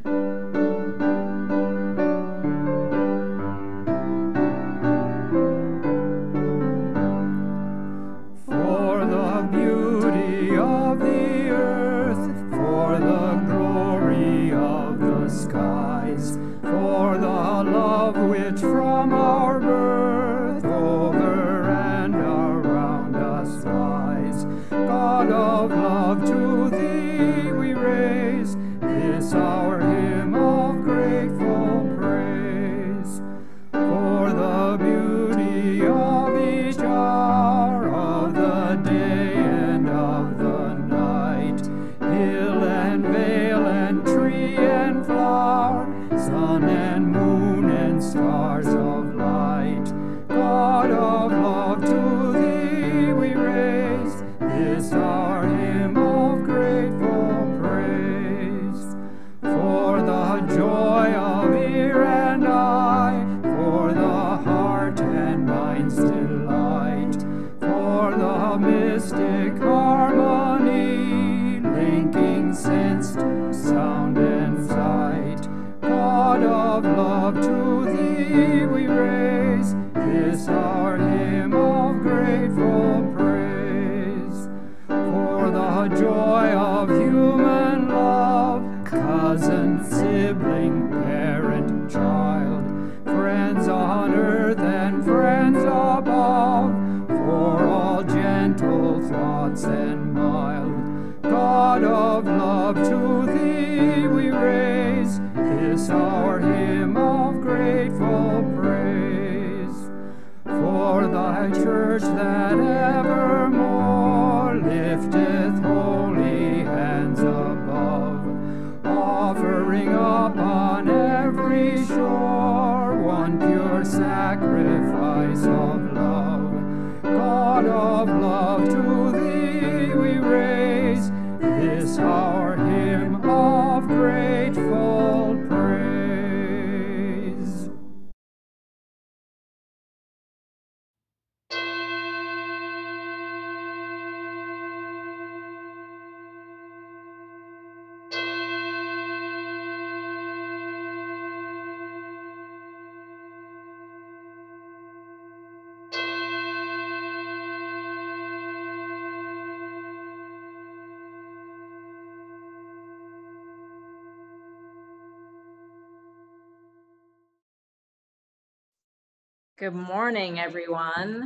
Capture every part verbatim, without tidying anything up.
Good morning, everyone.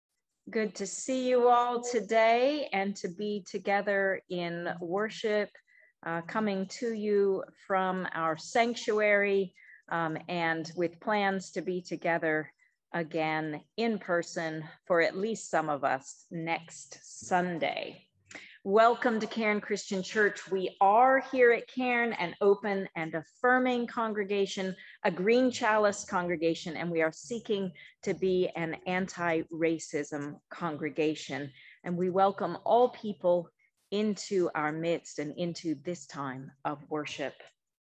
Good to see you all today and to be together in worship, uh, coming to you from our sanctuary um, and with plans to be together again in person for at least some of us next Sunday. Welcome to Cairn Christian Church. We are here at Cairn an open and affirming congregation, a green chalice congregation, and we are seeking to be an anti-racism congregation. And we welcome all people into our midst and into this time of worship.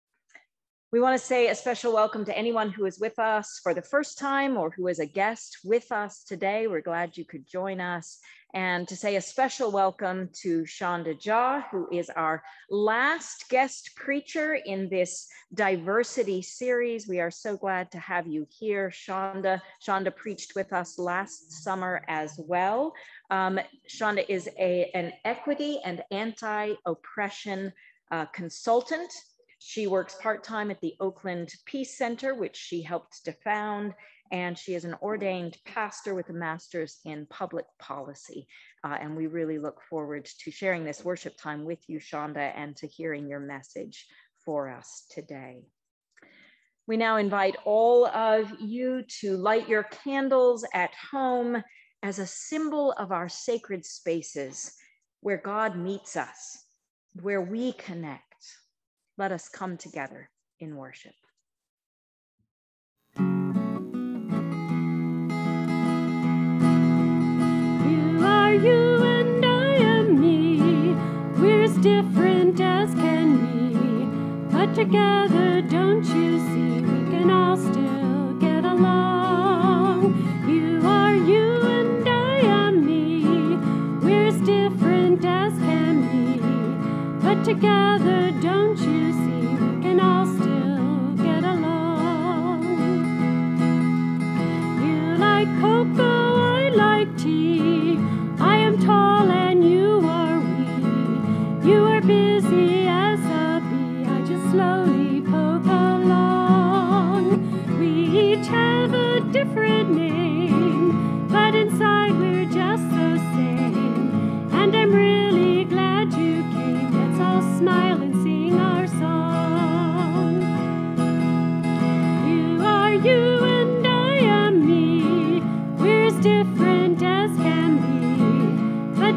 We want to say a special welcome to anyone who is with us for the first time or who is a guest with us today. We're glad you could join us. And to say a special welcome to Shonda Jah, who is our last guest preacher in this diversity series. We are so glad to have you here, Shonda. Shonda preached with us last summer as well. Um, Shonda is a, an equity and anti-oppression uh, consultant. She works part-time at the Oakland Peace Center, which she helped to found, and she is an ordained pastor with a master's in public policy. Uh, and we really look forward to sharing this worship time with you, Shonda, and to hearing your message for us today. We now invite all of you to light your candles at home as a symbol of our sacred spaces where God meets us, where we connect. Let us come together in worship. You are you and I am me. We're as different as can be. But together, don't you see, we can all still get along. You are you and I am me. We're as different as can be. But together, don't you see, we can all still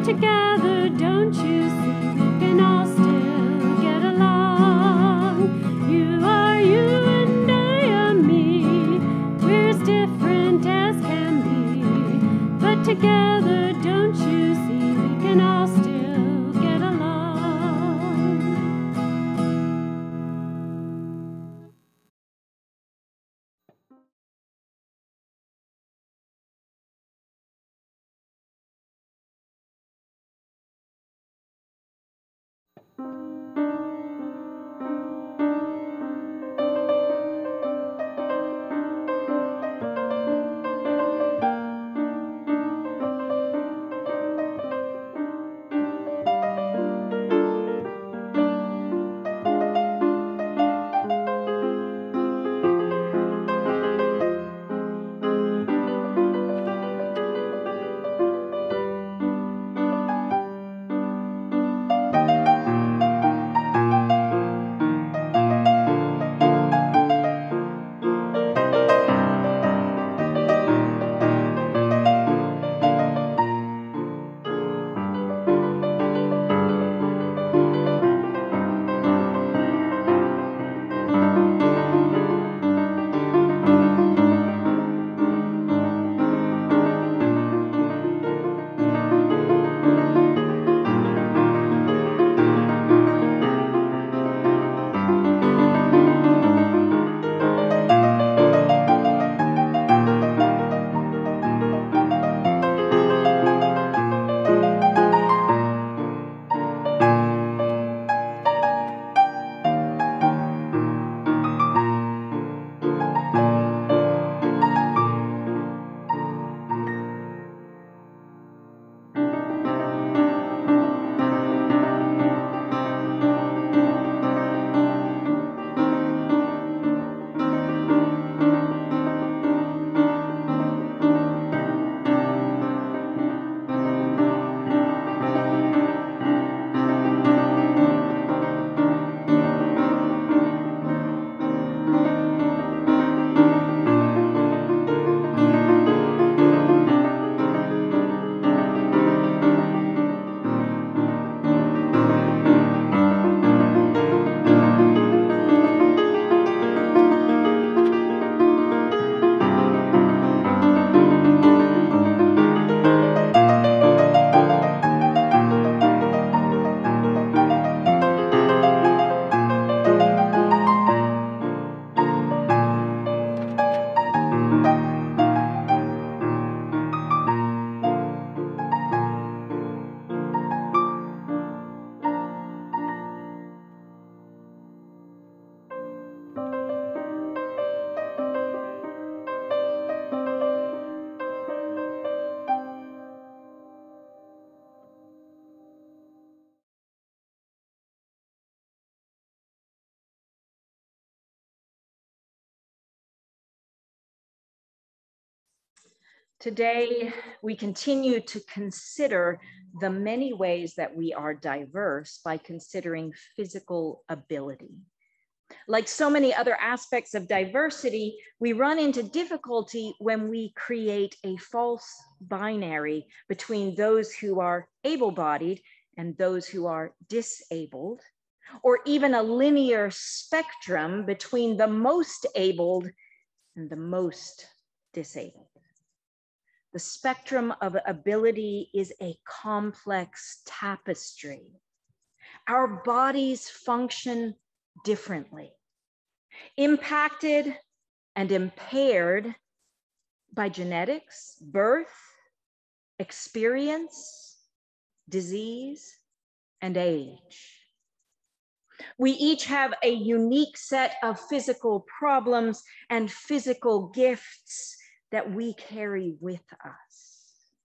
together, don't you see, we can all still get along. You are you and I am me. We're as different as can be, but together, don't you see, we can all still get along. Today, we continue to consider the many ways that we are diverse by considering physical ability. Like so many other aspects of diversity, we run into difficulty when we create a false binary between those who are able-bodied and those who are disabled, or even a linear spectrum between the most abled and the most disabled. The spectrum of ability is a complex tapestry. Our bodies function differently, impacted and impaired by genetics, birth, experience, disease, and age. We each have a unique set of physical problems and physical gifts that we carry with us.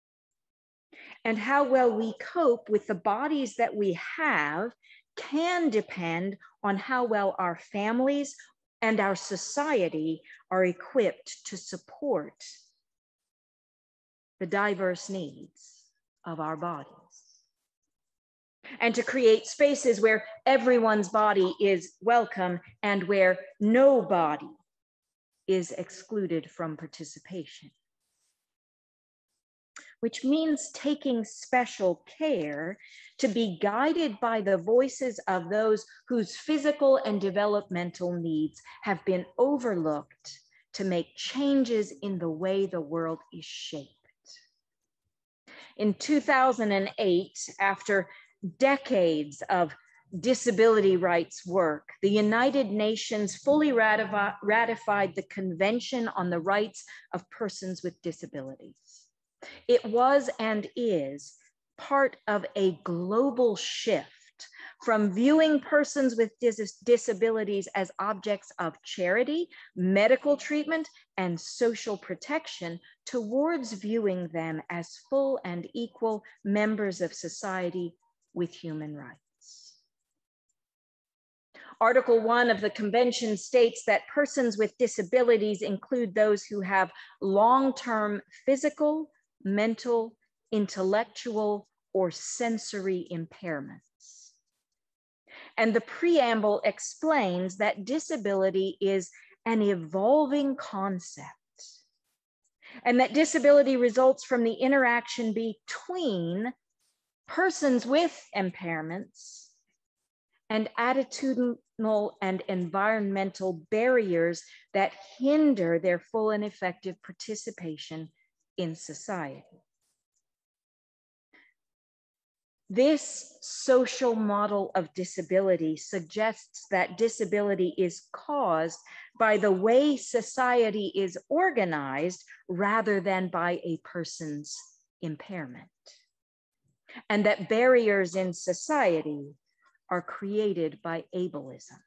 And how well we cope with the bodies that we have can depend on how well our families and our society are equipped to support the diverse needs of our bodies, and to create spaces where everyone's body is welcome and where no body is excluded from participation. which means taking special care to be guided by the voices of those whose physical and developmental needs have been overlooked to make changes in the way the world is shaped. In two thousand eight, after decades of disability rights work, the United Nations fully ratifi- ratified the Convention on the Rights of Persons with Disabilities. It was and is part of a global shift from viewing persons with dis- disabilities as objects of charity, medical treatment, and social protection towards viewing them as full and equal members of society with human rights. Article one of the Convention states that persons with disabilities include those who have long-term physical, mental, intellectual, or sensory impairments. And the preamble explains that disability is an evolving concept, and that disability results from the interaction between persons with impairments and attitudinal and environmental barriers that hinder their full and effective participation in society. This social model of disability suggests that disability is caused by the way society is organized rather than by a person's impairment, and that barriers in society are created by ableism.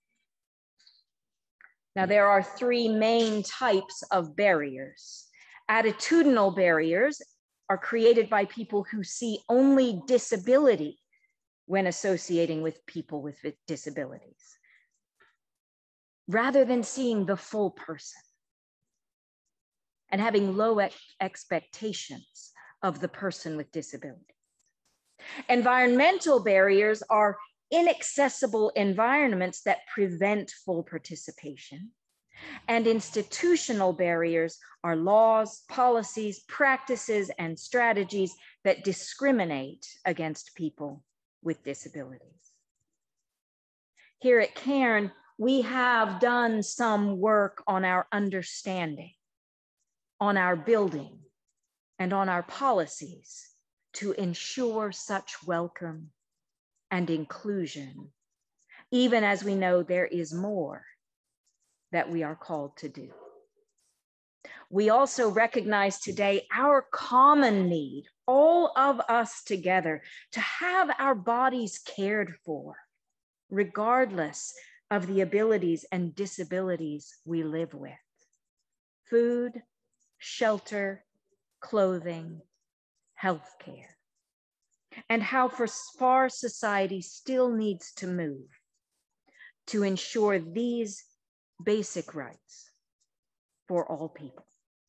Now, there are three main types of barriers. Attitudinal barriers are created by people who see only disability when associating with people with disabilities, rather than seeing the full person and having low ex- expectations of the person with disability. Environmental barriers are inaccessible environments that prevent full participation. And institutional barriers are laws, policies, practices, and strategies that discriminate against people with disabilities. Here at Cairn, we have done some work on our understanding, on our building, and on our policies to ensure such welcome and inclusion, even as we know there is more that we are called to do. We also recognize today our common need, all of us together, to have our bodies cared for, regardless of the abilities and disabilities we live with. Food, shelter, clothing, healthcare. And how far society still needs to move to ensure these basic rights for all people.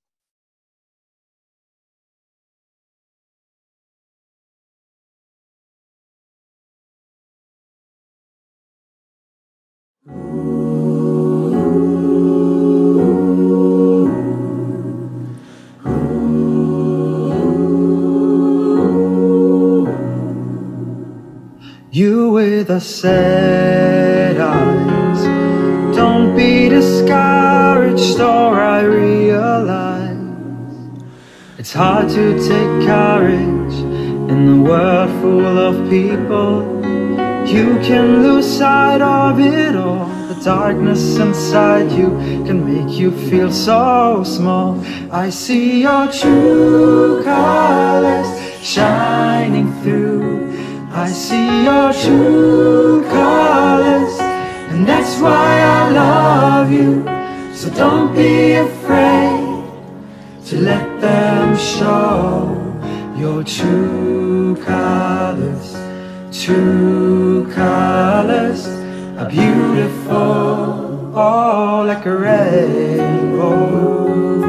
You with the sad eyes, don't be discouraged, or I realize it's hard to take courage in the world full of people. You can lose sight of it all. The darkness inside you can make you feel so small. I see your true colors shining through. I see your true colors, and that's why I love you. So don't be afraid to let them show your true colors. True colors are beautiful, oh, like a rainbow.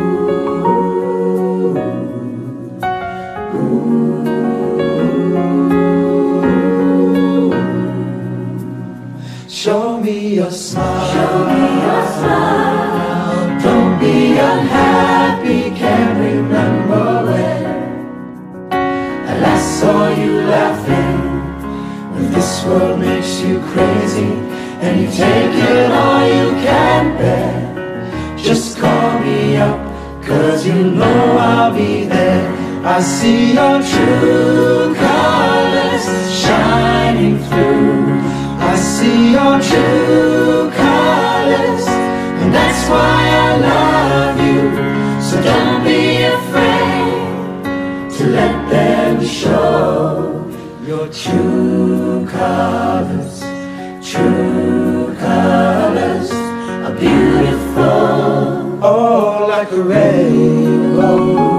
Show me your smile. Show me your smile. Don't be unhappy, can't remember when. you laughing when this world makes you crazy and you take it all you can bear. Just call me up, cause you know I'll be there. I see your true colors shining through. I see your true colors, and that's why I love you. So don't be afraid to let them show your true colors. True colors are beautiful, oh, like a rainbow.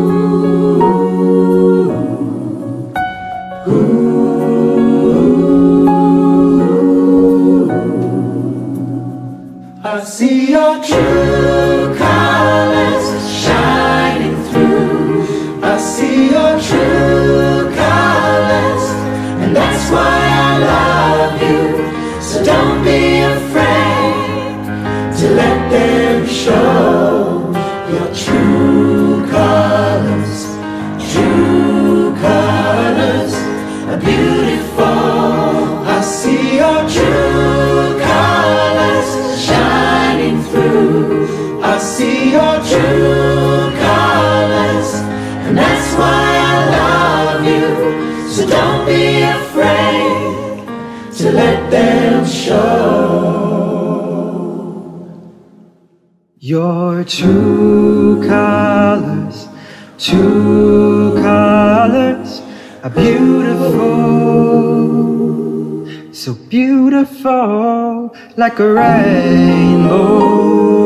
I see your true colors shining through. I see your true colors, and that's why I love you. So don't be afraid to let them show your true colors. True colors are beautiful. I see your true colors shining through. I see your true colors, and that's why I love you. So don't be afraid to let them show your true colors. True colors are beautiful, so beautiful, like a rainbow.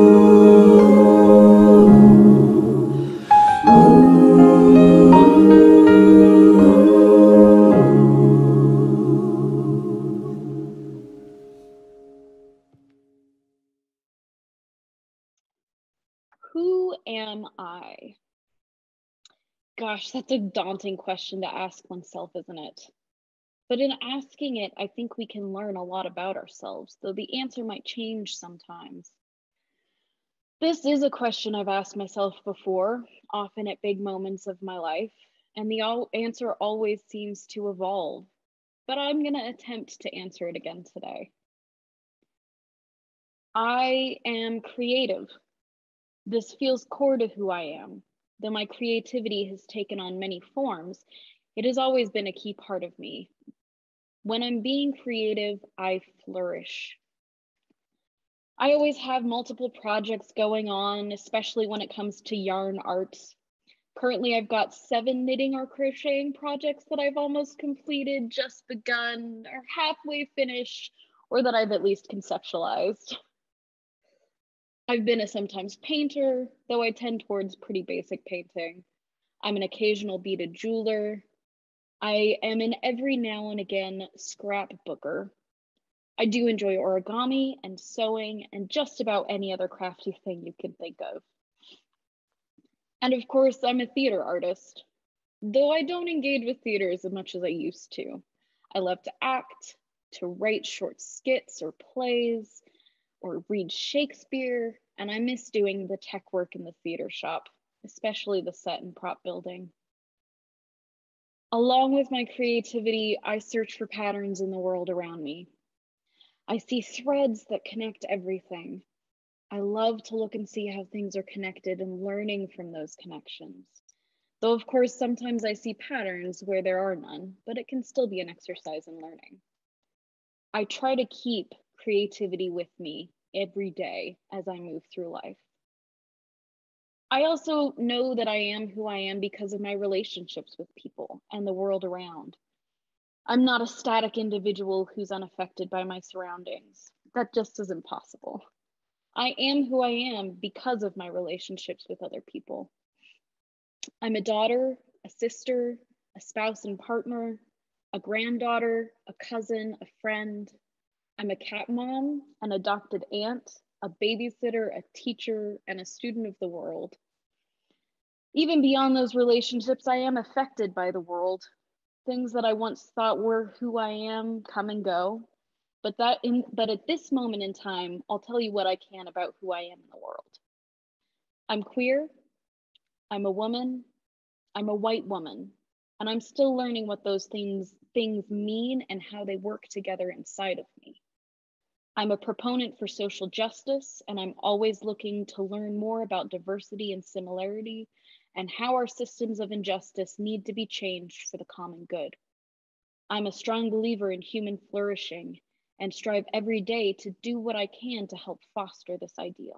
Who am I? Gosh, that's a daunting question to ask oneself, isn't it? But in asking it, I think we can learn a lot about ourselves, though the answer might change sometimes. This is a question I've asked myself before, often at big moments of my life, and the al- answer always seems to evolve. But I'm going to attempt to answer it again today. I am creative. This feels core to who I am. Though my creativity has taken on many forms, it has always been a key part of me. When I'm being creative, I flourish. I always have multiple projects going on, especially when it comes to yarn arts. Currently, I've got seven knitting or crocheting projects that I've almost completed, just begun, or halfway finished, or that I've at least conceptualized. I've been a sometimes painter, though I tend towards pretty basic painting. I'm an occasional beaded jeweler. I am an every now and again scrapbooker. I do enjoy origami and sewing and just about any other crafty thing you can think of. And of course, I'm a theater artist, though I don't engage with theater as much as I used to. I love to act, to write short skits or plays, or read Shakespeare, and I miss doing the tech work in the theater shop, especially the set and prop building. Along with my creativity, I search for patterns in the world around me. I see threads that connect everything. I love to look and see how things are connected and learning from those connections. Though of course, sometimes I see patterns where there are none, but it can still be an exercise in learning. I try to keep creativity with me every day as I move through life. I also know that I am who I am because of my relationships with people and the world around. I'm not a static individual who's unaffected by my surroundings. That just isn't possible. I am who I am because of my relationships with other people. I'm a daughter, a sister, a spouse and partner, a granddaughter, a cousin, a friend. I'm a cat mom, an adopted aunt, a babysitter, a teacher, and a student of the world. Even beyond those relationships, I am affected by the world. Things that I once thought were who I am come and go. But, that in, but at this moment in time, I'll tell you what I can about who I am in the world. I'm queer, I'm a woman, I'm a white woman, And I'm still learning what those things, things mean and how they work together inside of me. I'm a proponent for social justice, and I'm always looking to learn more about diversity and similarity and how our systems of injustice need to be changed for the common good. I'm a strong believer in human flourishing and strive every day to do what I can to help foster this ideal.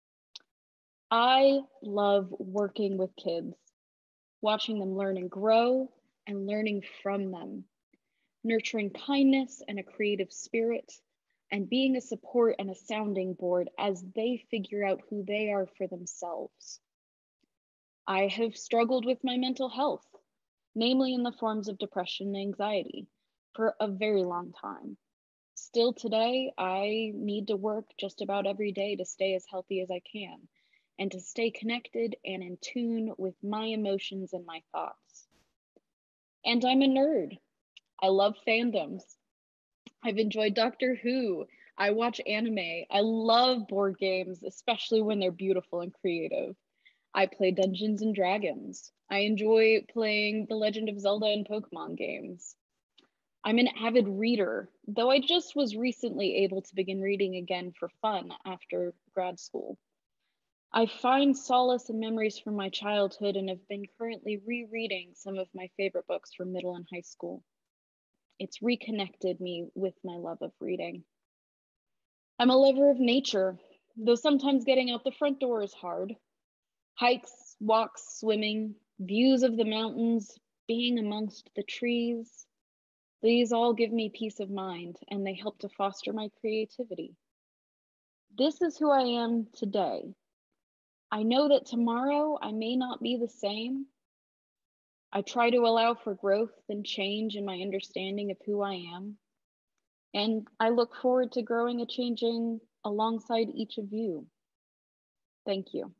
I love working with kids, watching them learn and grow and learning from them, nurturing kindness and a creative spirit, and being a support and a sounding board as they figure out who they are for themselves. I have struggled with my mental health, namely in the forms of depression and anxiety, for a very long time. Still today, I need to work just about every day to stay as healthy as I can and to stay connected and in tune with my emotions and my thoughts. And I'm a nerd. I love fandoms. I've enjoyed Doctor Who. I watch anime. I love board games, especially when they're beautiful and creative. I play Dungeons and Dragons. I enjoy playing The Legend of Zelda and Pokemon games. I'm an avid reader, though I just was recently able to begin reading again for fun after grad school. I find solace in memories from my childhood and have been currently rereading some of my favorite books from middle and high school. It's reconnected me with my love of reading. I'm a lover of nature, though sometimes getting out the front door is hard. Hikes, walks, swimming, views of the mountains, being amongst the trees. These all give me peace of mind and they help to foster my creativity. This is who I am today. I know that tomorrow I may not be the same. I try to allow for growth and change in my understanding of who I am. And I look forward to growing and changing alongside each of you. Thank you.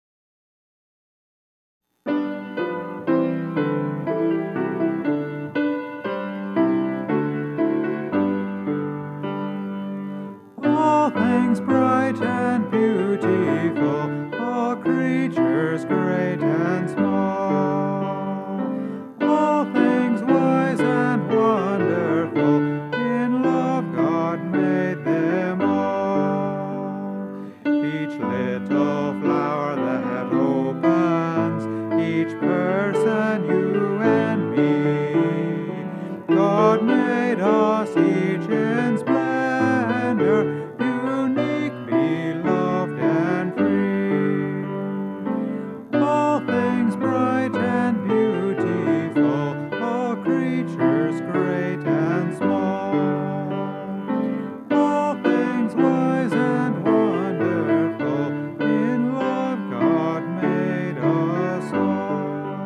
All things bright and beautiful, all creatures great and small, all things wise and wonderful, in love God made them all. Each little flower that opens, each person, you and me, God made us each in splendor, unique, beloved, and free. All things bright and beautiful, all creatures great and small, all things wise and wonderful, in love God made us all.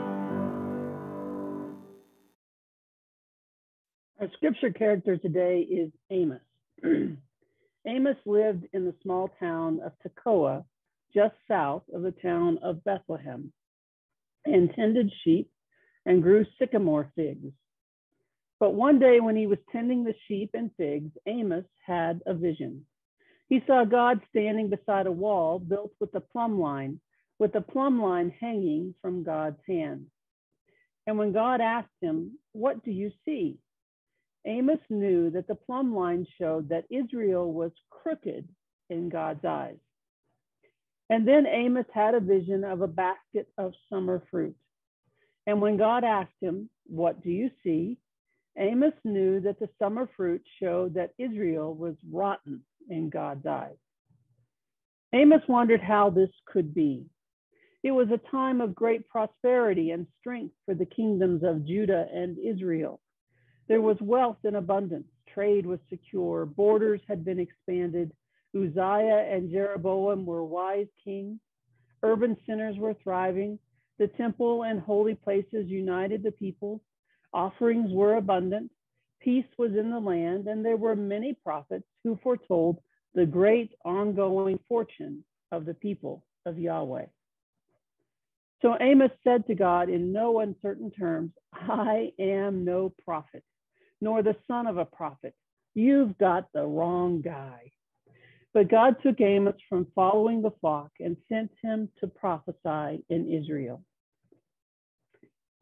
Our scripture character today is Amos. Amos lived in the small town of Tekoa, just south of the town of Bethlehem, and tended sheep and grew sycamore figs. But one day when he was tending the sheep and figs, Amos had a vision. He saw God standing beside a wall built with a plumb line, with a plumb line hanging from God's hand. And when God asked him, "What do you see?" Amos knew that the plumb line showed that Israel was crooked in God's eyes. And then Amos had a vision of a basket of summer fruit. And when God asked him, "What do you see?" Amos knew that the summer fruit showed that Israel was rotten in God's eyes. Amos wondered how this could be. It was a time of great prosperity and strength for the kingdoms of Judah and Israel. There was wealth in abundance, trade was secure, borders had been expanded, Uzziah and Jeroboam were wise kings, urban centers were thriving, the temple and holy places united the people, offerings were abundant, peace was in the land, and there were many prophets who foretold the great ongoing fortune of the people of Yahweh. So Amos said to God in no uncertain terms, "I am no prophet, nor the son of a prophet. You've got the wrong guy." But God took Amos from following the flock and sent him to prophesy in Israel.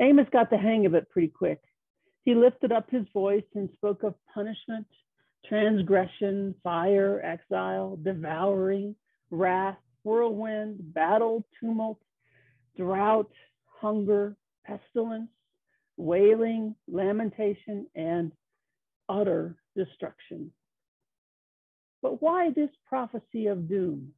Amos got the hang of it pretty quick. He lifted up his voice and spoke of punishment, transgression, fire, exile, devouring, wrath, whirlwind, battle, tumult, drought, hunger, pestilence, wailing, lamentation, and utter destruction. But why this prophecy of doom?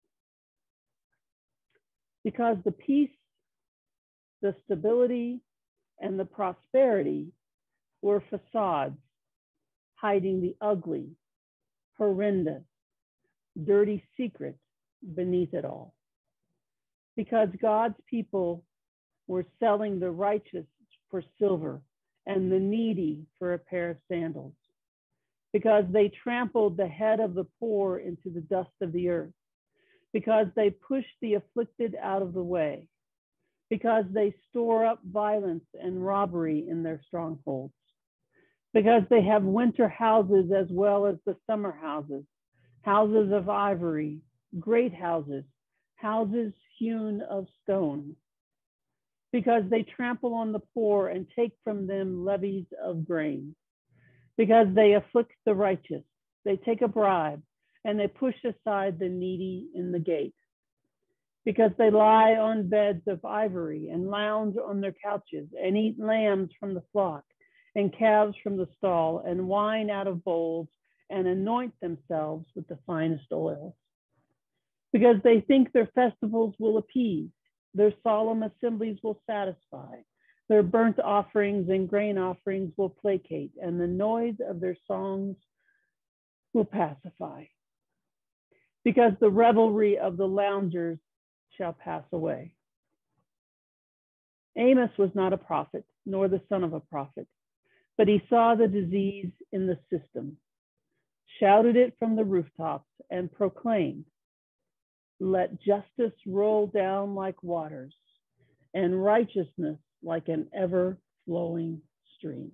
Because the peace, the stability, and the prosperity were facades hiding the ugly, horrendous, dirty secret beneath it all. Because God's people were selling the righteous for silver and the needy for a pair of sandals. Because they trampled the head of the poor into the dust of the earth. Because they pushed the afflicted out of the way. Because they store up violence and robbery in their strongholds. Because they have winter houses as well as the summer houses, houses of ivory, great houses, houses hewn of stone. Because they trample on the poor and take from them levies of grain. Because they afflict the righteous, they take a bribe, and they push aside the needy in the gate. Because they lie on beds of ivory and lounge on their couches and eat lambs from the flock and calves from the stall and wine out of bowls and anoint themselves with the finest oils. Because they think their festivals will appease, their solemn assemblies will satisfy, their burnt offerings and grain offerings will placate, and the noise of their songs will pacify. Because the revelry of the loungers shall pass away. Amos was not a prophet, nor the son of a prophet, but he saw the disease in the system, shouted it from the rooftops, and proclaimed, "Let justice roll down like waters, and righteousness like an ever-flowing stream."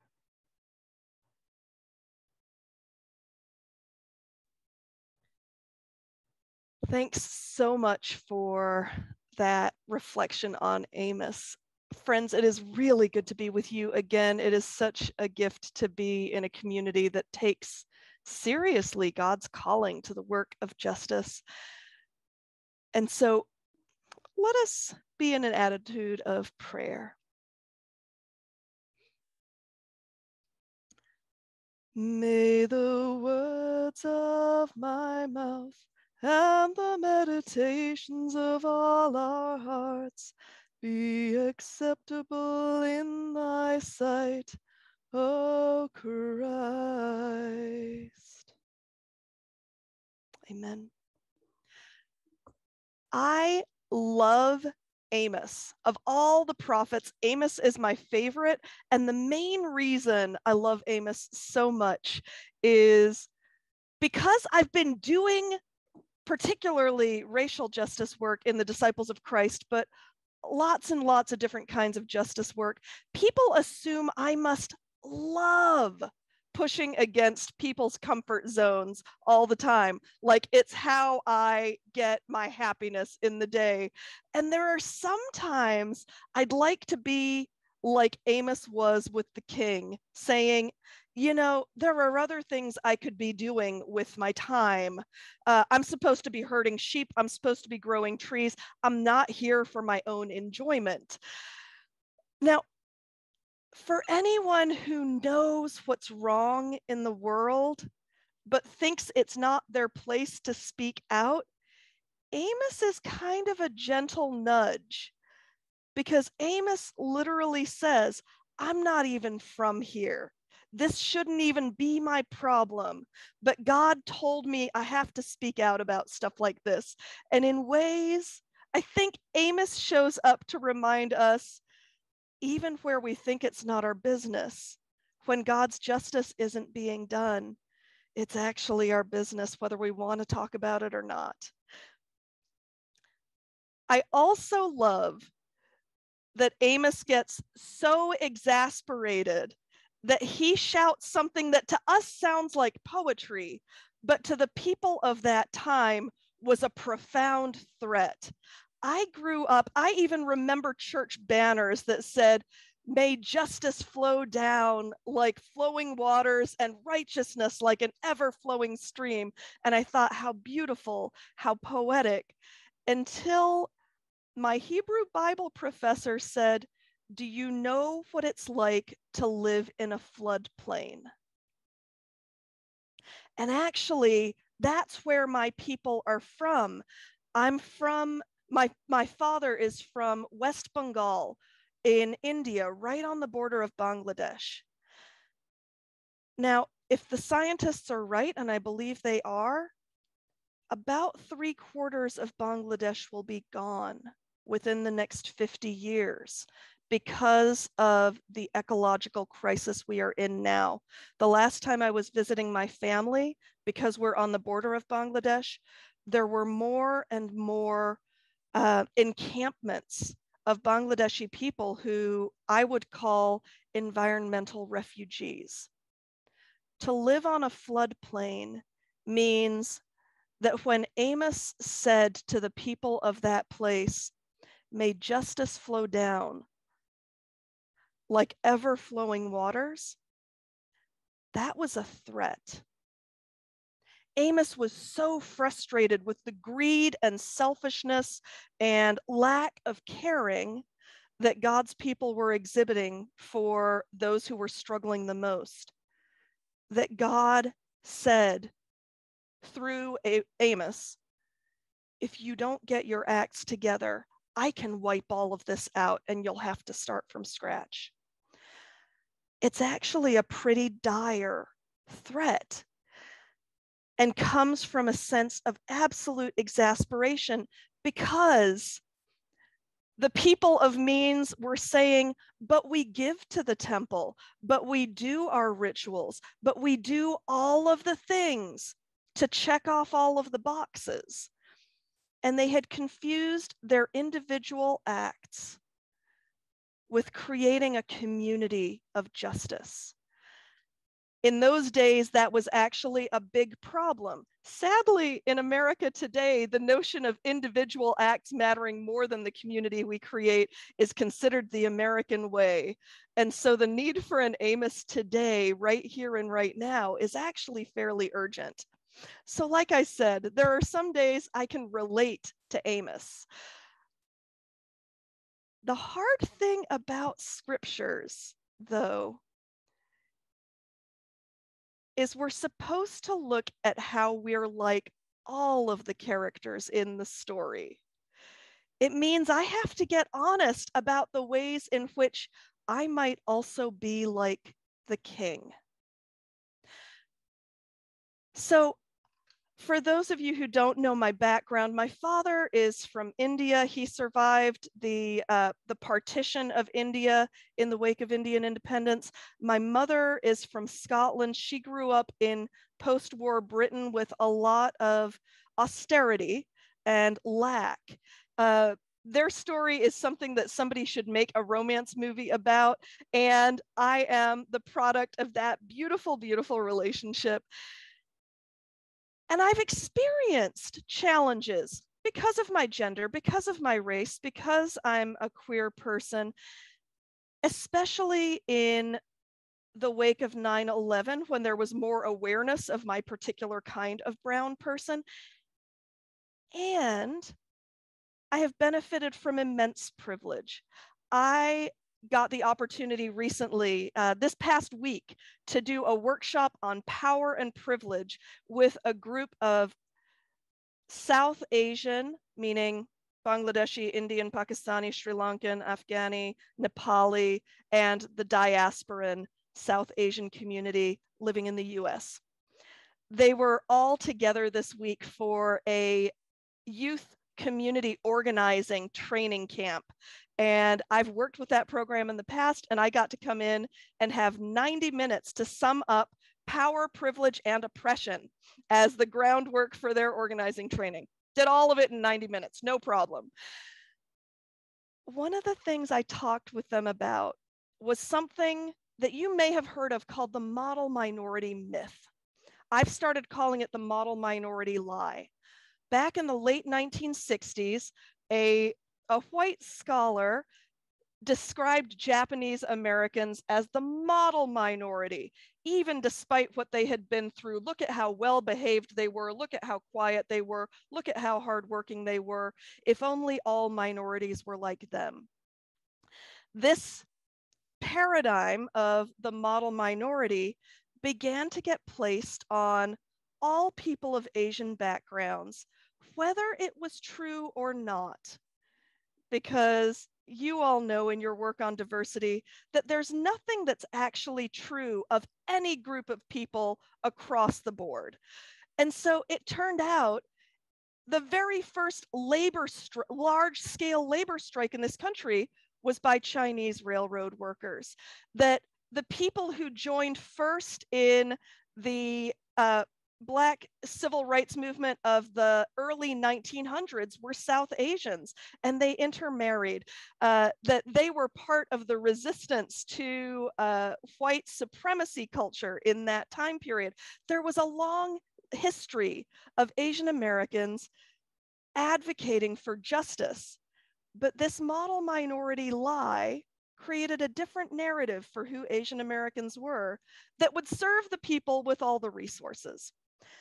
Thanks so much for that reflection on Amos. Friends, it is really good to be with you again. It is such a gift to be in a community that takes seriously God's calling to the work of justice. And so let us be in an attitude of prayer. May the words of my mouth and the meditations of all our hearts be acceptable in thy sight, O Christ. Amen. I love Amos. Of all the prophets, Amos is my favorite. And the main reason I love Amos so much is because I've been doing particularly racial justice work in the Disciples of Christ, but lots and lots of different kinds of justice work. People assume I must love pushing against people's comfort zones all the time, like it's how I get my happiness in the day. And there are some times I'd like to be like Amos was with the king, saying, you know, there are other things I could be doing with my time. Uh, I'm supposed to be herding sheep. I'm supposed to be growing trees. I'm not here for my own enjoyment. Now, for anyone who knows what's wrong in the world, but thinks it's not their place to speak out, Amos is kind of a gentle nudge, because Amos literally says, I'm not even from here. This shouldn't even be my problem, but God told me I have to speak out about stuff like this. And in ways, I think Amos shows up to remind us, even where we think it's not our business, when God's justice isn't being done, it's actually our business, whether we want to talk about it or not. I also love that Amos gets so exasperated that he shouts something that to us sounds like poetry, but to the people of that time was a profound threat. I grew up, I even remember church banners that said, "May justice flow down like flowing waters and righteousness like an ever-flowing stream." And I thought, how beautiful, how poetic, until my Hebrew Bible professor said, "Do you know what it's like to live in a floodplain?" And actually, that's where my people are from. I'm from, my, my father is from West Bengal in India, right on the border of Bangladesh. Now, if the scientists are right, and I believe they are, about three quarters of Bangladesh will be gone within the next fifty years because of the ecological crisis we are in now. The last time I was visiting my family, because we're on the border of Bangladesh, there were more and more uh, encampments of Bangladeshi people who I would call environmental refugees. To live on a floodplain means that when Amos said to the people of that place, "May justice flow down like ever-flowing waters," that was a threat. Amos was so frustrated with the greed and selfishness and lack of caring that God's people were exhibiting for those who were struggling the most, that God said through Amos, "If you don't get your acts together, I can wipe all of this out and you'll have to start from scratch." It's actually a pretty dire threat and comes from a sense of absolute exasperation, because the people of means were saying, "But we give to the temple, but we do our rituals, but we do all of the things to check off all of the boxes." And they had confused their individual acts with creating a community of justice. In those days, that was actually a big problem. Sadly, in America today, the notion of individual acts mattering more than the community we create is considered the American way. And so the need for an Amos today, right here and right now, is actually fairly urgent. So like I said, there are some days I can relate to Amos. The hard thing about scriptures, though, is we're supposed to look at how we're like all of the characters in the story. It means I have to get honest about the ways in which I might also be like the king. So for those of you who don't know my background, my father is from India. He survived the, uh, the partition of India in the wake of Indian independence. My mother is from Scotland. She grew up in post-war Britain with a lot of austerity and lack. Uh, their story is something that somebody should make a romance movie about, and I am the product of that beautiful, beautiful relationship. And I've experienced challenges because of my gender, because of my race, because I'm a queer person, especially in the wake of nine eleven, when there was more awareness of my particular kind of brown person. And I have benefited from immense privilege. I got the opportunity recently, uh, this past week, to do a workshop on power and privilege with a group of South Asian, meaning Bangladeshi, Indian, Pakistani, Sri Lankan, Afghani, Nepali, and the diasporan South Asian community living in the U S. They were all together this week for a youth community organizing training camp. And I've worked with that program in the past, and I got to come in and have ninety minutes to sum up power, privilege, and oppression as the groundwork for their organizing training. Did all of it in ninety minutes, no problem. One of the things I talked with them about was something that you may have heard of called the model minority myth. I've started calling it the model minority lie. Back in the late nineteen sixties, a, a white scholar described Japanese Americans as the model minority, even despite what they had been through. Look at how well behaved they were. Look at how quiet they were. Look at how hardworking they were. If only all minorities were like them. This paradigm of the model minority began to get placed on all people of Asian backgrounds, whether it was true or not, because you all know in your work on diversity that there's nothing that's actually true of any group of people across the board. And so it turned out the very first labor large scale labor strike in this country was by Chinese railroad workers. That the people who joined first in the uh, Black civil rights movement of the early nineteen hundreds were South Asians, and they intermarried, uh, that they were part of the resistance to uh, white supremacy culture in that time period. There was a long history of Asian Americans advocating for justice, but this model minority lie created a different narrative for who Asian Americans were that would serve the people with all the resources.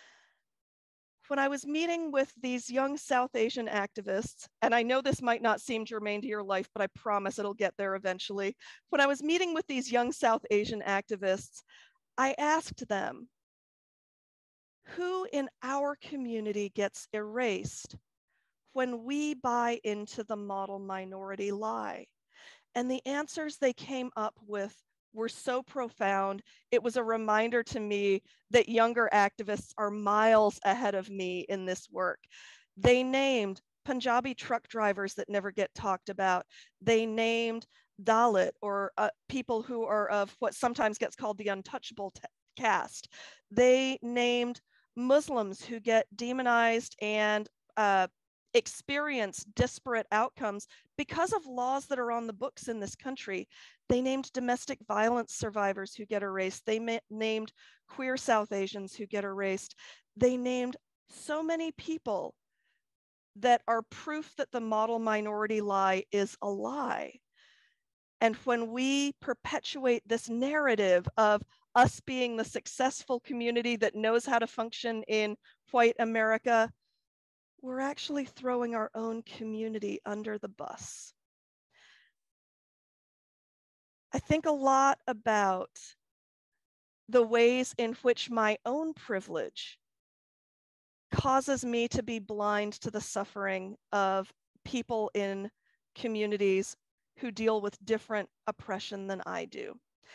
When I was meeting with these young South Asian activists, and I know this might not seem germane to your life, but I promise it'll get there eventually. When I was meeting with these young South Asian activists, I asked them, who in our community gets erased when we buy into the model minority lie? And the answers they came up with were so profound. It was a reminder to me that younger activists are miles ahead of me in this work. They named Punjabi truck drivers that never get talked about. They named Dalit, or uh, people who are of what sometimes gets called the untouchable caste. They named Muslims who get demonized and uh, experience disparate outcomes because of laws that are on the books in this country. They named domestic violence survivors who get erased. They named queer South Asians who get erased. They named so many people that are proof that the model minority lie is a lie. And when we perpetuate this narrative of us being the successful community that knows how to function in white America, we're actually throwing our own community under the bus. I think a lot about the ways in which my own privilege causes me to be blind to the suffering of people in communities who deal with different oppression than I do.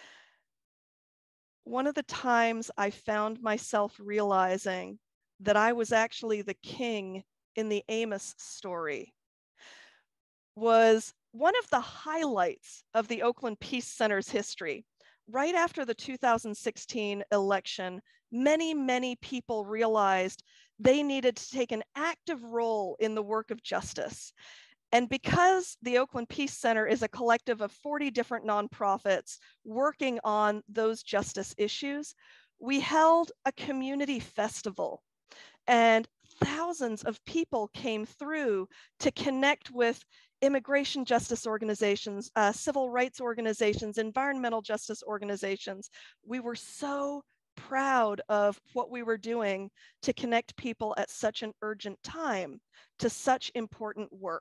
One of the times I found myself realizing that I was actually the king in the Amos story was one of the highlights of the Oakland Peace Center's history. Right after the two thousand sixteen election, many, many people realized they needed to take an active role in the work of justice. And because the Oakland Peace Center is a collective of forty different nonprofits working on those justice issues, we held a community festival. And thousands of people came through to connect with immigration justice organizations, uh, civil rights organizations, environmental justice organizations. We were so proud of what we were doing to connect people at such an urgent time to such important work.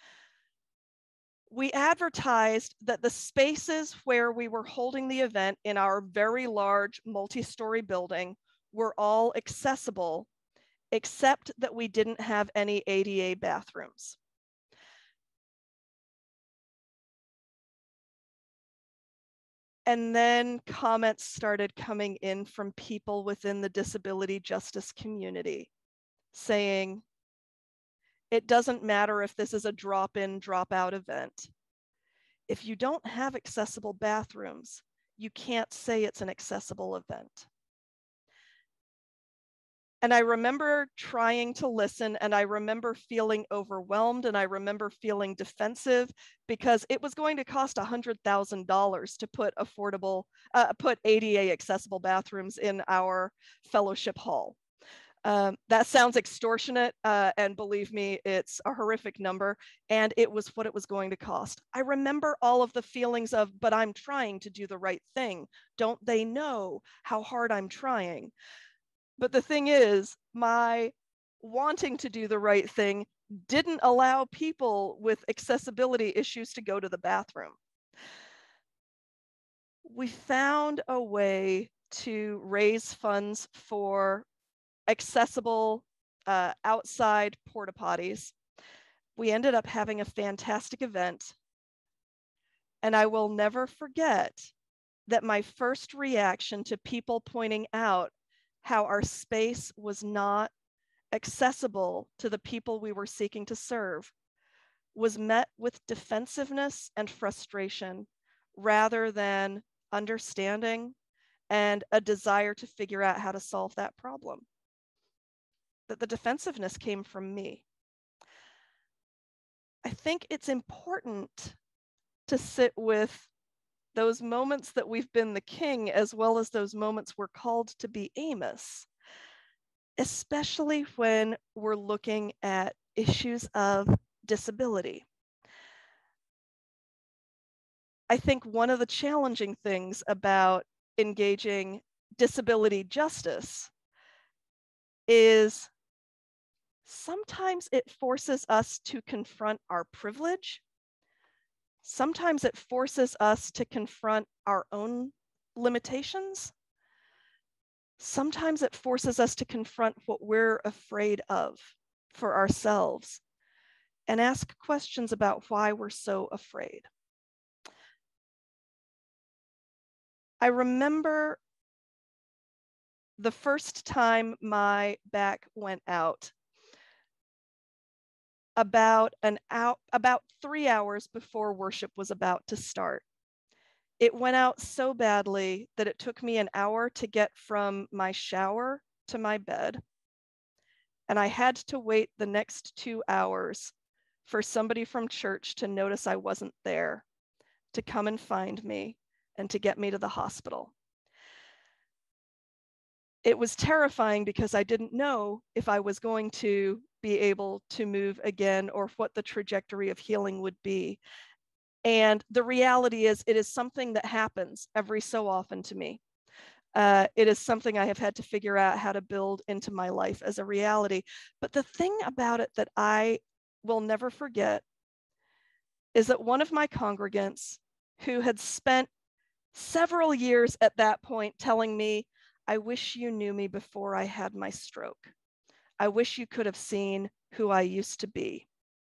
We advertised that the spaces where we were holding the event in our very large multi-story building were all accessible, except that we didn't have any A D A bathrooms. And then comments started coming in from people within the disability justice community saying, it doesn't matter if this is a drop-in, drop-out event. If you don't have accessible bathrooms, you can't say it's an accessible event. And I remember trying to listen, and I remember feeling overwhelmed, and I remember feeling defensive because it was going to cost one hundred thousand dollars to put affordable, uh, put A D A accessible bathrooms in our fellowship hall. Um, that sounds extortionate, uh, and believe me, it's a horrific number, and it was what it was going to cost. I remember all of the feelings of, but I'm trying to do the right thing. Don't they know how hard I'm trying? But the thing is, my wanting to do the right thing didn't allow people with accessibility issues to go to the bathroom. We found a way to raise funds for accessible uh, outside porta potties. We ended up having a fantastic event. And I will never forget that my first reaction to people pointing out how our space was not accessible to the people we were seeking to serve was met with defensiveness and frustration rather than understanding and a desire to figure out how to solve that problem. That the defensiveness came from me. I think it's important to sit with those moments that we've been the king, as well as those moments we're called to be Amos, especially when we're looking at issues of disability. I think one of the challenging things about engaging disability justice is sometimes it forces us to confront our privilege. Sometimes it forces us to confront our own limitations. Sometimes it forces us to confront what we're afraid of for ourselves and ask questions about why we're so afraid. I remember the first time my back went out about an hour, about three hours before worship was about to start. It went out so badly that it took me an hour to get from my shower to my bed. And I had to wait the next two hours for somebody from church to notice I wasn't there, to come and find me and to get me to the hospital. It was terrifying because I didn't know if I was going to be able to move again or what the trajectory of healing would be. And the reality is it is something that happens every so often to me. Uh, it is something I have had to figure out how to build into my life as a reality. But the thing about it that I will never forget is that one of my congregants who had spent several years at that point telling me, I wish you knew me before I had my stroke. I wish you could have seen who I used to be.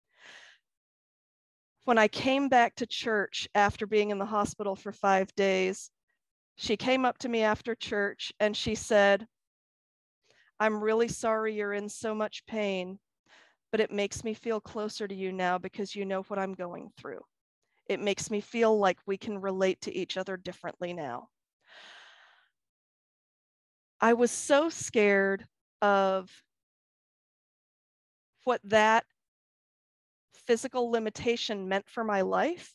When I came back to church after being in the hospital for five days, she came up to me after church and she said, I'm really sorry you're in so much pain, but it makes me feel closer to you now because you know what I'm going through. It makes me feel like we can relate to each other differently now. I was so scared of what that physical limitation meant for my life.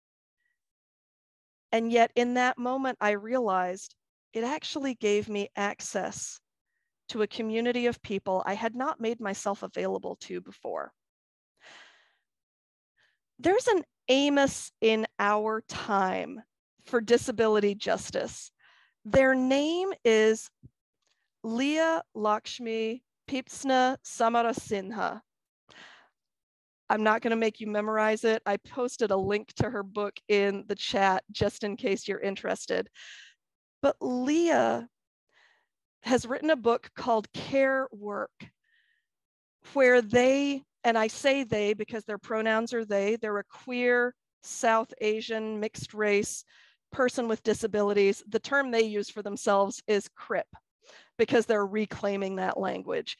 And yet in that moment, I realized it actually gave me access to a community of people I had not made myself available to before. There's an Amos in our time for disability justice. Their name is Leah Lakshmi Pipsna Samarasinha. I'm not going to make you memorize it. I posted a link to her book in the chat just in case you're interested. But Leah has written a book called Care Work, where they, and I say they because their pronouns are they, they're a queer, South Asian, mixed race person with disabilities. The term they use for themselves is crip because they're reclaiming that language.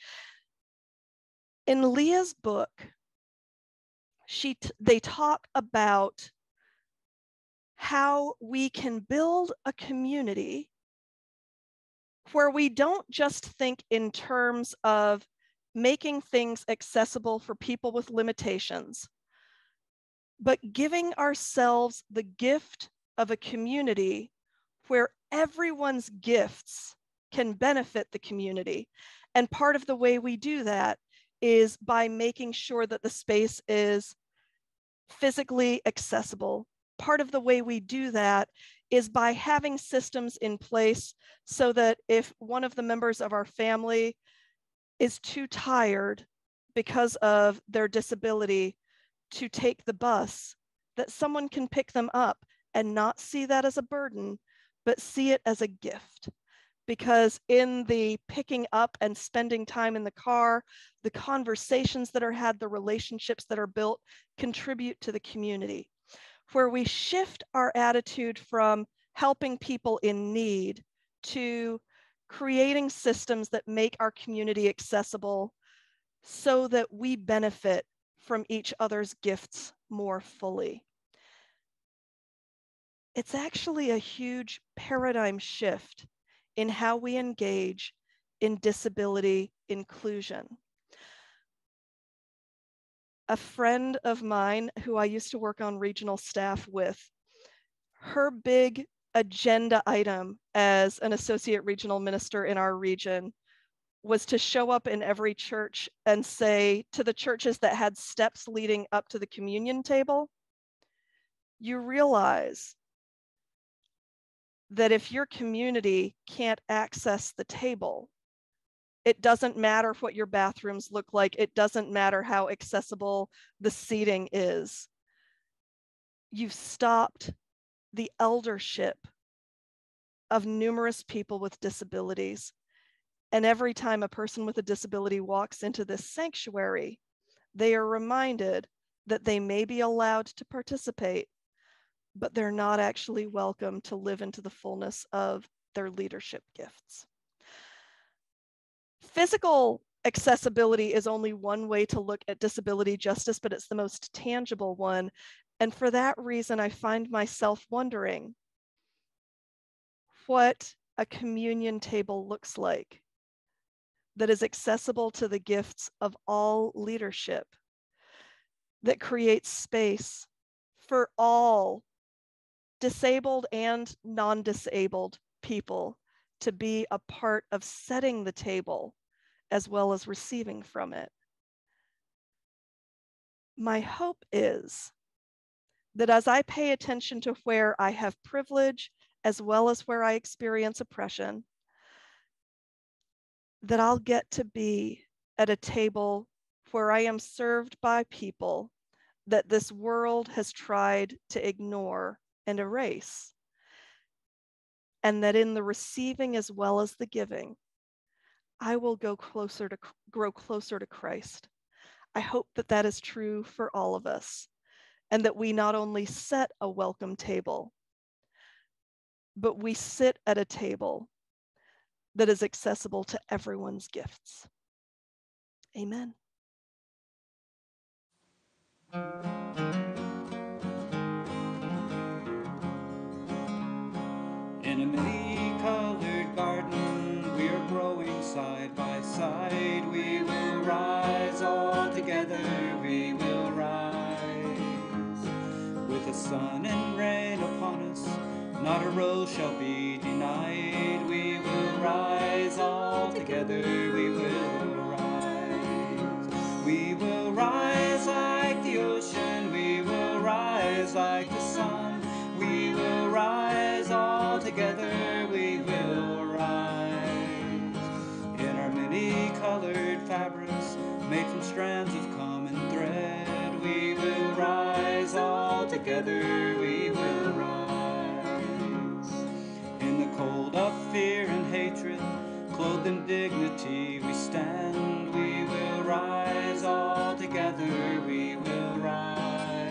In Leah's book, she t- they talk about how we can build a community where we don't just think in terms of making things accessible for people with limitations, but giving ourselves the gift of a community where everyone's gifts can benefit the community. And part of the way we do that is by making sure that the space is physically accessible. Part of the way we do that is by having systems in place so that if one of the members of our family is too tired because of their disability to take the bus, that someone can pick them up and not see that as a burden, but see it as a gift. Because in the picking up and spending time in the car, the conversations that are had, the relationships that are built contribute to the community. Where we shift our attitude from helping people in need to creating systems that make our community accessible so that we benefit from each other's gifts more fully. It's actually a huge paradigm shift in how we engage in disability inclusion. A friend of mine who I used to work on regional staff with, her big agenda item as an associate regional minister in our region was to show up in every church and say to the churches that had steps leading up to the communion table, you realize that if your community can't access the table, it doesn't matter what your bathrooms look like. It doesn't matter how accessible the seating is. You've stopped the eldership of numerous people with disabilities. And every time a person with a disability walks into this sanctuary, they are reminded that they may be allowed to participate, but they're not actually welcome to live into the fullness of their leadership gifts. Physical accessibility is only one way to look at disability justice, but it's the most tangible one. And for that reason, I find myself wondering what a communion table looks like that is accessible to the gifts of all leadership, that creates space for all disabled and non-disabled people to be a part of setting the table as well as receiving from it. My hope is that as I pay attention to where I have privilege as well as where I experience oppression, that I'll get to be at a table where I am served by people that this world has tried to ignore and erase. And that in the receiving as well as the giving, I will go closer to grow closer to Christ. I hope that that is true for all of us, and that we not only set a welcome table, but we sit at a table that is accessible to everyone's gifts. Amen. In a many-colored garden, we are growing side by side. We will rise all together, we will rise. With the sun and rain upon us, not a rose shall be denied. We will rise all together, we will rise. We will rise like the ocean, we will rise like the sun. We will rise all together, we will rise. In our many-colored fabrics, made from strands of common thread, we will rise all together, we will rise. In the cold of fear and hatred, clothed in dignity we stand. We will rise all together, we will rise.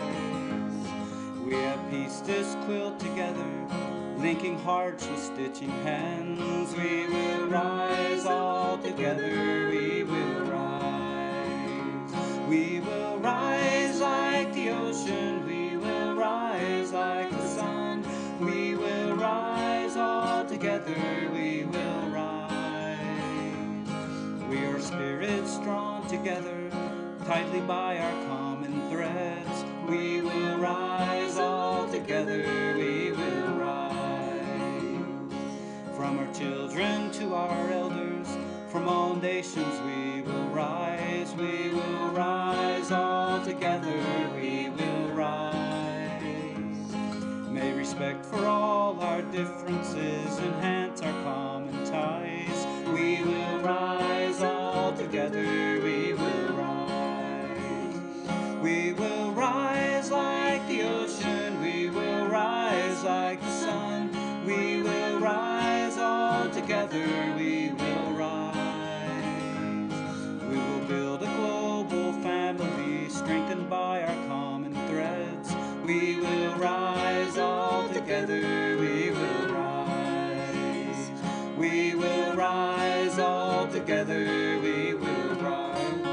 We have pieced this quilt together, linking hearts with stitching hands. We will rise all together, we will rise. We will rise like the ocean, we will rise like the sun. We will rise all together, we will rise. We are spirits drawn together, tightly by our common threads. We will rise all together, we will rise. From our children to our elders, from all nations we will rise, we will rise all together, we will rise. May respect for all our differences enhance our common ties. We will rise all together, we will rise. We will rise like the ocean, we will rise like the sun. We will rise all together, we will rise. We will build a global family strengthened by our common threads. We will rise all together, we will rise. We will rise all together, we will rise.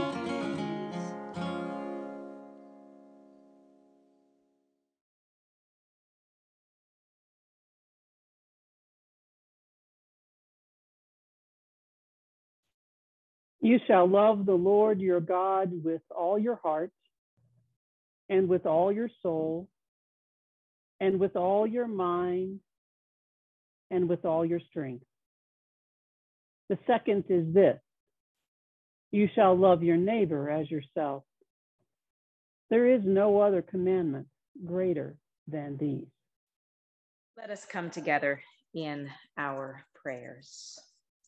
You shall love the Lord your God with all your heart, and with all your soul, and with all your mind, and with all your strength. The second is this: you shall love your neighbor as yourself. There is no other commandment greater than these. Let us come together in our prayers.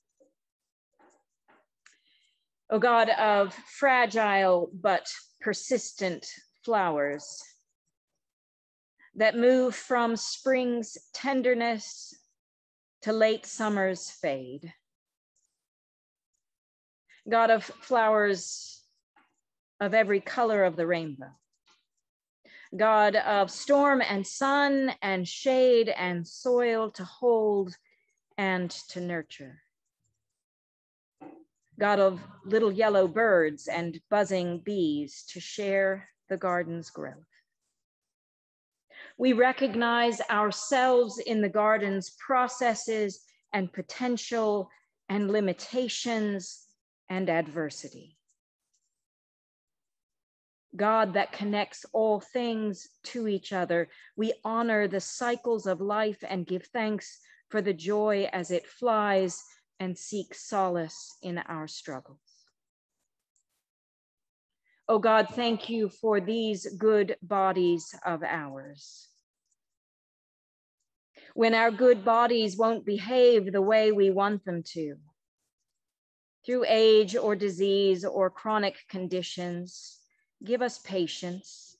O God of fragile but persistent flowers that move from spring's tenderness to late summer's fade. God of flowers of every color of the rainbow. God of storm and sun and shade and soil to hold and to nurture. God of little yellow birds and buzzing bees to share the garden's growth. We recognize ourselves in the garden's processes and potential and limitations and adversity. God that connects all things to each other, we honor the cycles of life and give thanks for the joy as it flies and seek solace in our struggles. Oh God, thank you for these good bodies of ours. When our good bodies won't behave the way we want them to, through age or disease or chronic conditions, give us patience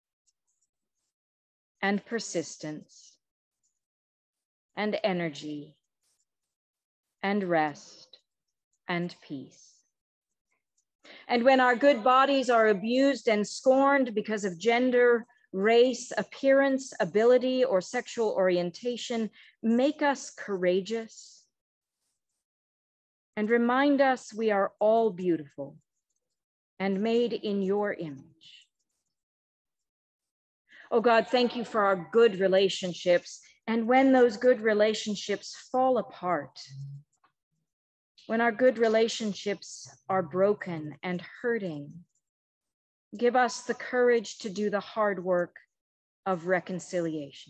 and persistence and energy and rest and peace. And when our good bodies are abused and scorned because of gender, race, appearance, ability, or sexual orientation, make us courageous and remind us we are all beautiful and made in your image. Oh God, thank you for our good relationships. And when those good relationships fall apart, when our good relationships are broken and hurting, give us the courage to do the hard work of reconciliation.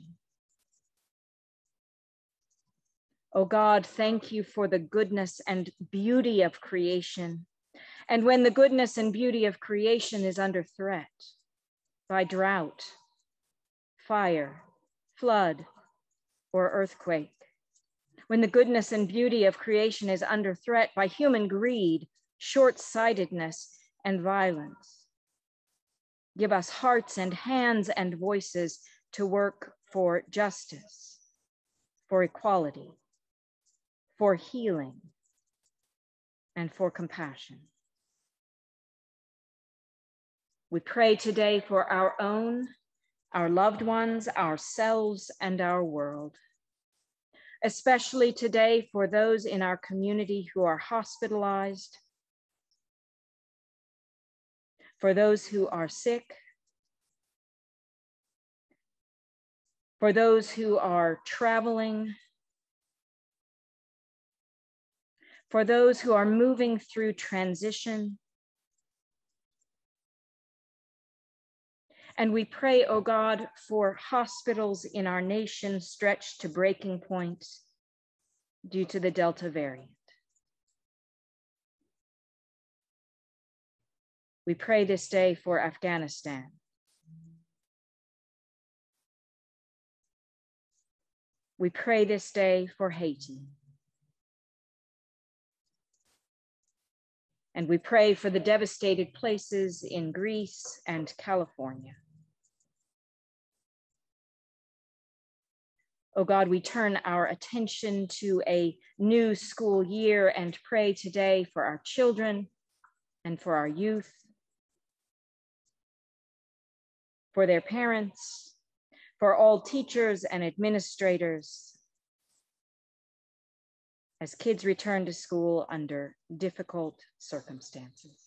Oh God, thank you for the goodness and beauty of creation. And when the goodness and beauty of creation is under threat by drought, fire, flood, or earthquake, when the goodness and beauty of creation is under threat by human greed, short-sightedness, and violence, give us hearts and hands and voices to work for justice, for equality, for healing, and for compassion. We pray today for our own, our loved ones, ourselves, and our world. Especially today for those in our community who are hospitalized, for those who are sick, for those who are traveling, for those who are moving through transition. And we pray, oh God, for hospitals in our nation stretched to breaking point, due to the Delta variant. We pray this day for Afghanistan. We pray this day for Haiti. And we pray for the devastated places in Greece and California. Oh God, we turn our attention to a new school year and pray today for our children and for our youth, for their parents, for all teachers and administrators, as kids return to school under difficult circumstances.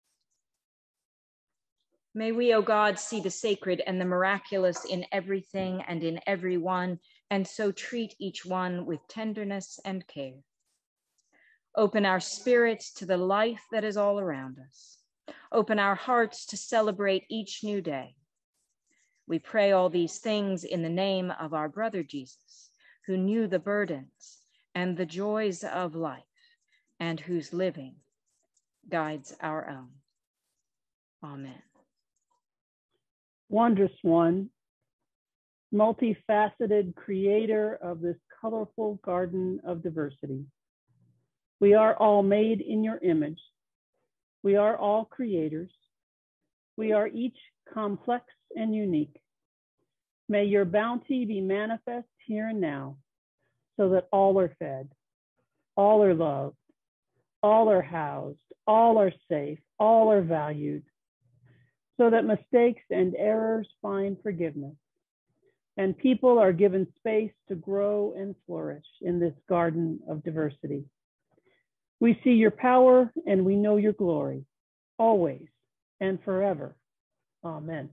May we, O God, see the sacred and the miraculous in everything and in everyone, and so treat each one with tenderness and care. Open our spirits to the life that is all around us. Open our hearts to celebrate each new day. We pray all these things in the name of our brother Jesus, who knew the burdens and the joys of life, and whose living guides our own. Amen. Wondrous One, multifaceted creator of this colorful garden of diversity. We are all made in your image. We are all creators. We are each complex and unique. May your bounty be manifest here and now, so that all are fed, all are loved, all are housed, all are safe, all are valued, so that mistakes and errors find forgiveness, and people are given space to grow and flourish in this garden of diversity. We see your power and we know your glory, always and forever. Amen.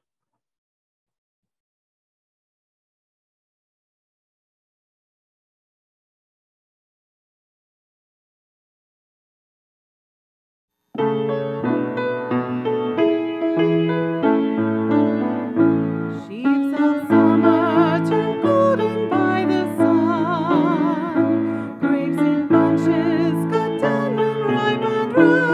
Sheaves of summer turn golden by the sun. Grapes in bunches cut down when ripe and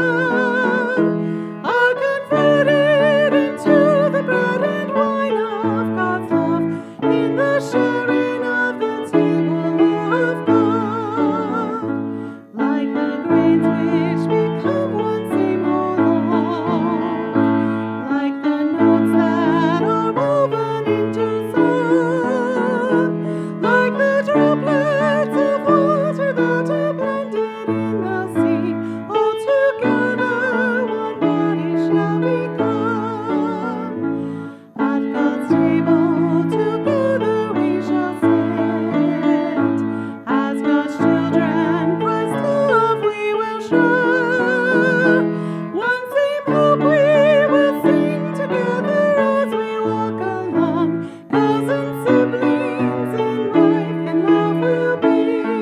run are converted into the bread and wine of God's love in the sharing of the table of God. Like the grains which become one same whole love, like the notes that are woven into song, like the droplets of water that are blended in the sea, all together one body shall become. At God's table together we shall sit, as God's children Christ's love we will share. One same hope we will sing together as we walk along. Cousins, siblings in life and love will be.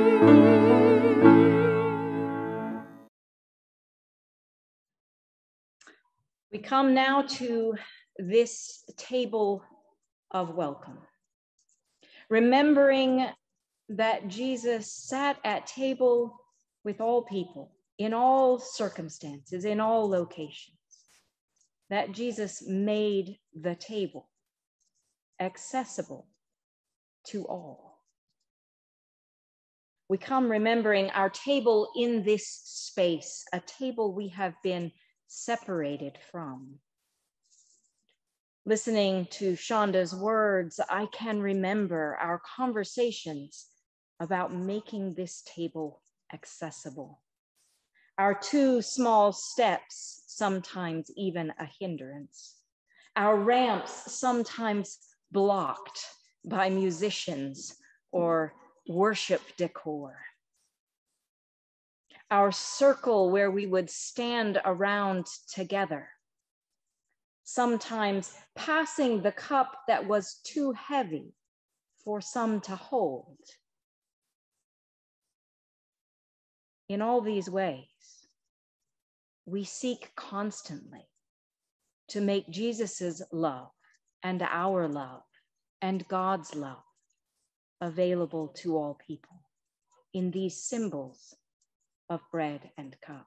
We come now to this table of welcome, remembering that Jesus sat at table with all people, in all circumstances, in all locations, that Jesus made the table accessible to all. We come remembering our table in this space, a table we have been separated from. Listening to Shonda's words, I can remember our conversations about making this table accessible. Our two small steps, sometimes even a hindrance. Our ramps, sometimes blocked by musicians or worship decor. Our circle where we would stand around together, sometimes passing the cup that was too heavy for some to hold. In all these ways, we seek constantly to make Jesus's love and our love and God's love available to all people. in these symbols of bread and cup.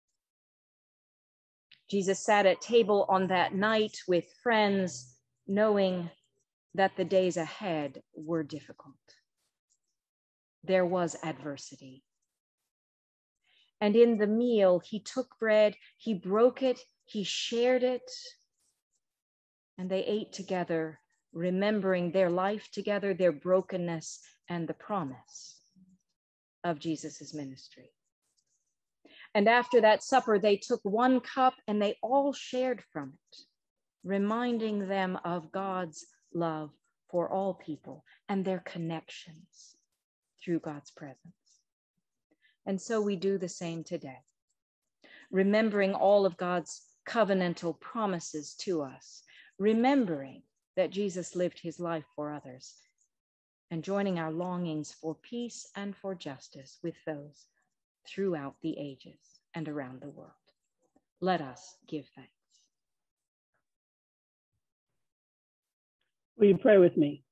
Jesus sat at table on that night with friends, knowing that the days ahead were difficult. There was adversity. And in the meal, he took bread, he broke it, he shared it, and they ate together, remembering their life together, their brokenness, and the promise of Jesus's ministry. And after that supper, they took one cup and they all shared from it, reminding them of God's love for all people and their connections through God's presence. And so we do the same today, remembering all of God's covenantal promises to us, remembering that Jesus lived his life for others, and joining our longings for peace and for justice with those throughout the ages and around the world. Let us give thanks. Will you pray with me?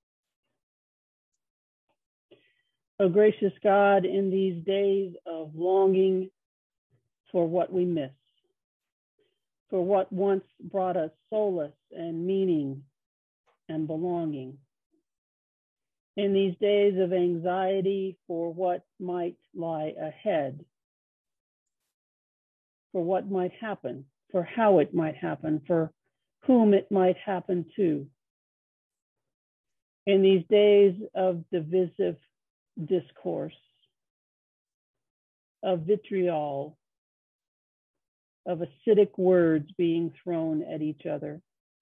Oh, gracious God, in these days of longing for what we miss, for what once brought us solace and meaning and belonging, in these days of anxiety for what might lie ahead, for what might happen, for how it might happen, for whom it might happen to, in these days of divisive discourse, of vitriol, of acidic words being thrown at each other.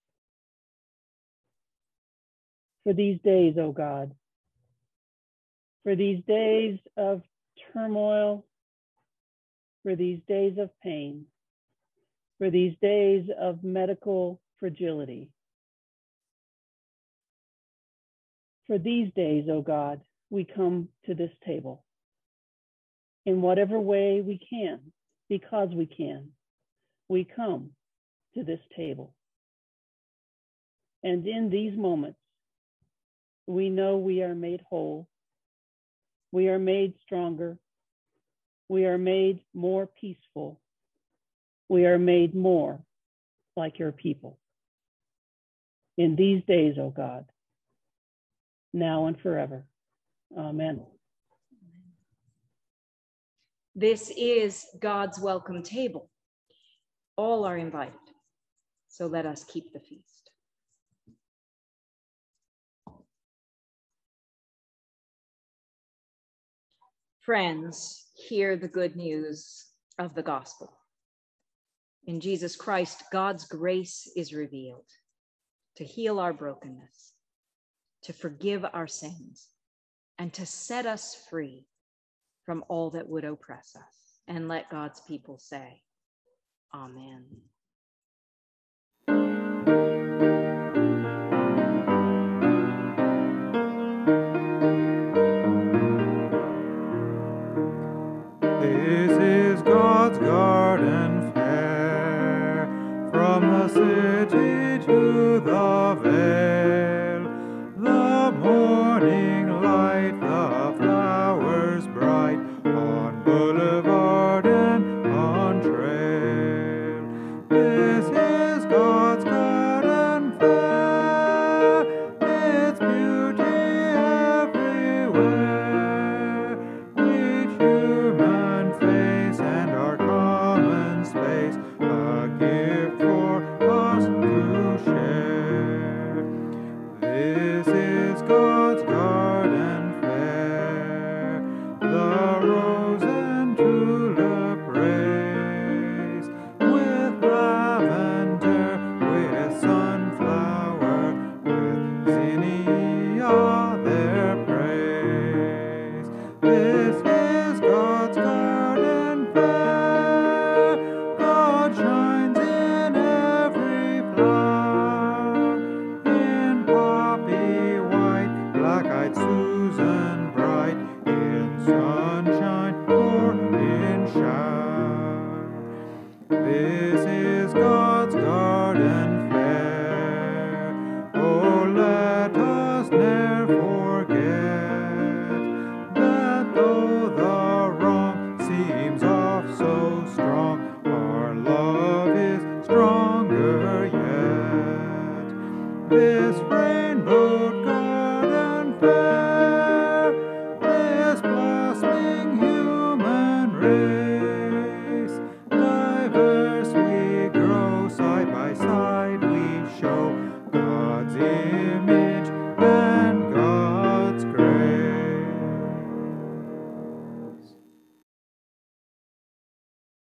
For these days, O God, for these days of turmoil, for these days of pain, for these days of medical fragility. For these days, O God, we come to this table in whatever way we can, because we can. We come to this table. And in these moments, we know we are made whole. We are made stronger. We are made more peaceful. We are made more like your people. In these days, O God, now and forever. Amen. This is God's welcome table. All are invited, so let us keep the feast. Friends, hear the good news of the gospel. In Jesus Christ, God's grace is revealed to heal our brokenness, to forgive our sins, and to set us free from all that would oppress us. And let God's people say, Amen. This is God's garden fair, from the city to the vale. The morning light, the flowers bright, on boulevard and on trail. This is God's garden fair, its beauty everywhere. Each human face and our common space, a gift for us to share. This is God's garden fair, the rose and rain.